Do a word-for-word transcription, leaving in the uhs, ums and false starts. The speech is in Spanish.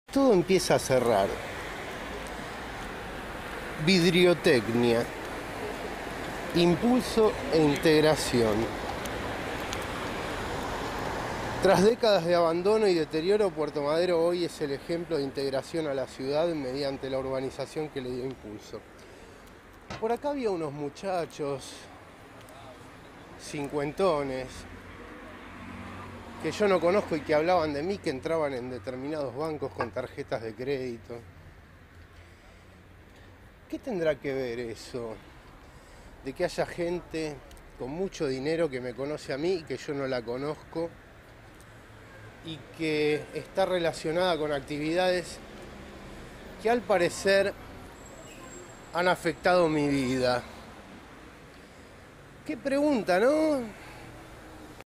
Todo empieza a cerrar. Vidriotecnia, impulso e integración. Tras décadas de abandono y deterioro, Puerto Madero hoy es el ejemplo de integración a la ciudad mediante la urbanización que le dio impulso. Por acá había unos muchachos cincuentones que yo no conozco y que hablaban de mí, que entraban en determinados bancos con tarjetas de crédito. ¿Qué tendrá que ver eso de que haya gente con mucho dinero que me conoce a mí y que yo no la conozco y que está relacionada con actividades que al parecer han afectado mi vida? Qué pregunta, ¿no?